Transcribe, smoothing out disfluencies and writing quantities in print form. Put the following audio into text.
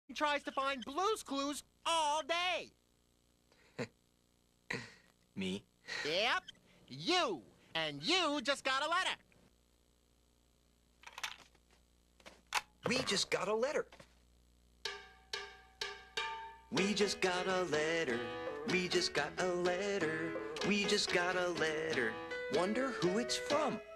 tries to find Blue's Clues all day. Me? Yep, you. And you just got a letter. We just got a letter. We just got a letter. We just got a letter. We just got a letter. Wonder who it's from.